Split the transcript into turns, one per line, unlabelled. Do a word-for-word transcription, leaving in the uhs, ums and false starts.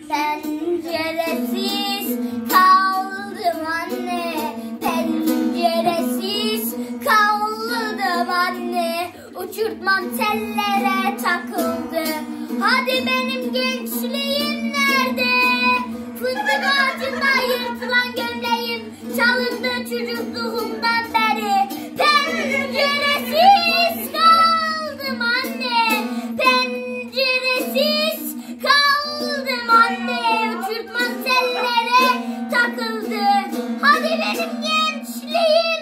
Penceresiz kaldım anne, penceresiz kaldım anne. Uçurtmam tellere takıldı. Hadi benim gençliğim nerede? Fındık ağacından yırtılan gömleğim çalındı çocukluğumdan beri. Penceresiz kaldım anne, penceresiz kaldım anne. Uçurtmam tellere takıldı. Hadi benim gençliğim